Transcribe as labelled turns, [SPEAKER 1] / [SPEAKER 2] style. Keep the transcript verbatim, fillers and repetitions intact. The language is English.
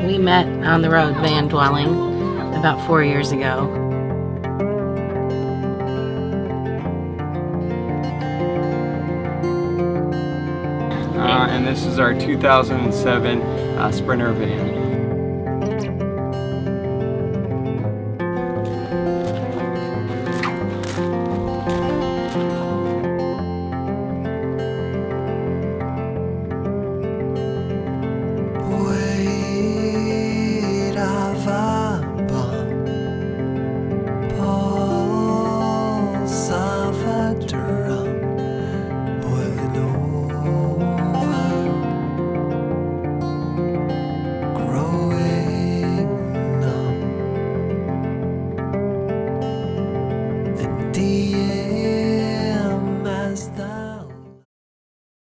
[SPEAKER 1] We met on the road van dwelling about four years ago.
[SPEAKER 2] Uh, and this is our two thousand seven uh, Sprinter van.